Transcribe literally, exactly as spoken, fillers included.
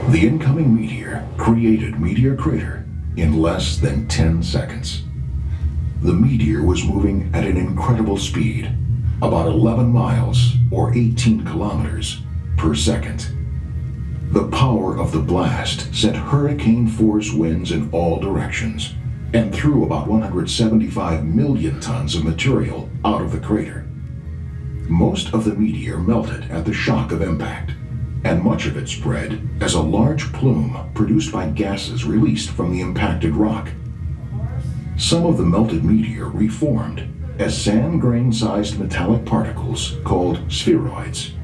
The incoming meteor created Meteor Crater in less than ten seconds. The meteor was moving at an incredible speed, about eleven miles or eighteen kilometers per second. The power of the blast sent hurricane-force winds in all directions and threw about one hundred seventy-five million tons of material out of the crater. Most of the meteor melted at the shock of impact, and much of it spread as a large plume produced by gases released from the impacted rock. Some of the melted meteor reformed as sand grain-sized metallic particles called spheroids.